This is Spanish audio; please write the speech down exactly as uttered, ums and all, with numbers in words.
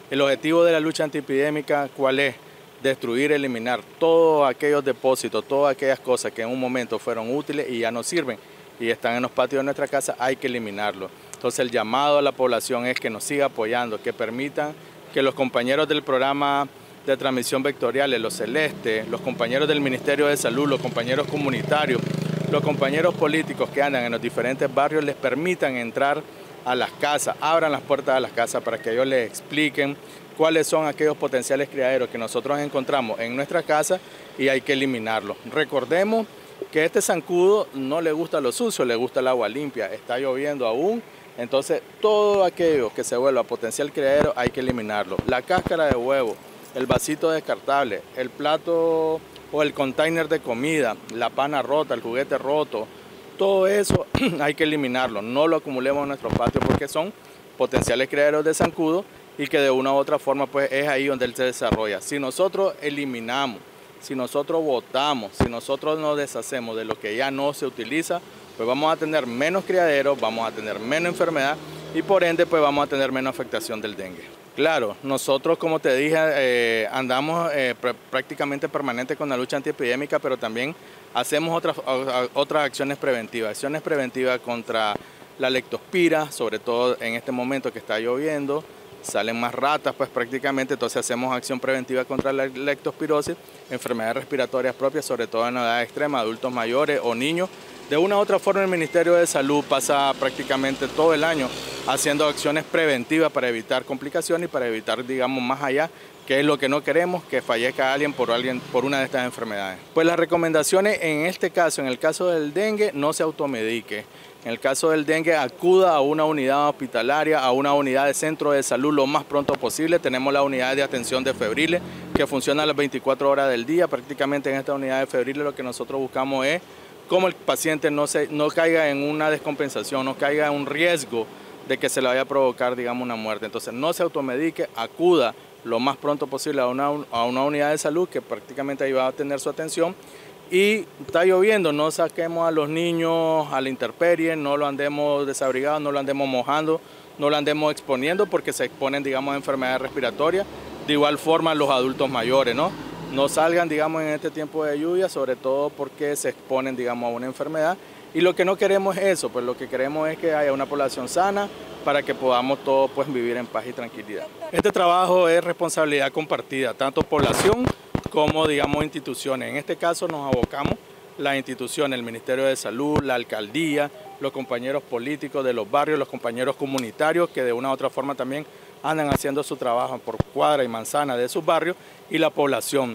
El objetivo de la lucha antiepidémica, ¿cuál es? Destruir, eliminar todos aquellos depósitos, todas aquellas cosas que en un momento fueron útiles y ya no sirven y están en los patios de nuestra casa, hay que eliminarlo. Entonces el llamado a la población es que nos siga apoyando, que permitan que los compañeros del programa de transmisión vectorial, los Celeste, los compañeros del Ministerio de Salud, los compañeros comunitarios, los compañeros políticos que andan en los diferentes barrios les permitan entrar a las casas, abran las puertas de las casas para que ellos les expliquen cuáles son aquellos potenciales criaderos que nosotros encontramos en nuestra casa y hay que eliminarlos. Recordemos que este zancudo no le gusta lo sucio, le gusta el agua limpia, está lloviendo aún, entonces todo aquello que se vuelva potencial criadero hay que eliminarlo. La cáscara de huevo, el vasito descartable, el plato o el container de comida, la pana rota, el juguete roto, todo eso hay que eliminarlo, no lo acumulemos en nuestros patios porque son potenciales criaderos de zancudo y que de una u otra forma pues es ahí donde él se desarrolla. Si nosotros eliminamos, si nosotros botamos, si nosotros nos deshacemos de lo que ya no se utiliza, pues vamos a tener menos criaderos, vamos a tener menos enfermedad y por ende pues vamos a tener menos afectación del dengue. Claro, nosotros como te dije eh, andamos eh, pr prácticamente permanente con la lucha antiepidémica, pero también hacemos otras, otras acciones preventivas, acciones preventivas contra la leptospira, sobre todo en este momento que está lloviendo, salen más ratas pues prácticamente, entonces hacemos acción preventiva contra la leptospirosis, enfermedades respiratorias propias, sobre todo en edad extrema, adultos mayores o niños. De una u otra forma el Ministerio de Salud pasa prácticamente todo el año haciendo acciones preventivas para evitar complicaciones y para evitar, digamos, más allá, que es lo que no queremos, que fallezca alguien por, alguien por una de estas enfermedades. Pues las recomendaciones en este caso, en el caso del dengue, no se automedique. En el caso del dengue, acuda a una unidad hospitalaria, a una unidad de centro de salud lo más pronto posible. Tenemos la unidad de atención de febriles que funciona las veinticuatro horas del día. Prácticamente en esta unidad de febriles lo que nosotros buscamos es cómo el paciente no, se, no caiga en una descompensación, no caiga en un riesgo de que se le vaya a provocar, digamos, una muerte. Entonces no se automedique, acuda lo más pronto posible a una, a una unidad de salud que prácticamente ahí va a tener su atención. Y está lloviendo, no saquemos a los niños a la intemperie, no lo andemos desabrigados, no lo andemos mojando, no lo andemos exponiendo porque se exponen, digamos, a enfermedades respiratorias. De igual forma los adultos mayores, ¿no? No salgan, digamos, en este tiempo de lluvia, sobre todo porque se exponen, digamos, a una enfermedad. Y lo que no queremos es eso, pues lo que queremos es que haya una población sana para que podamos todos pues, vivir en paz y tranquilidad. Este trabajo es responsabilidad compartida, tanto población como, digamos, instituciones. En este caso nos abocamos las instituciones, el Ministerio de Salud, la Alcaldía, los compañeros políticos de los barrios, los compañeros comunitarios que de una u otra forma también andan haciendo su trabajo por cuadra y manzana de sus barrios y la población.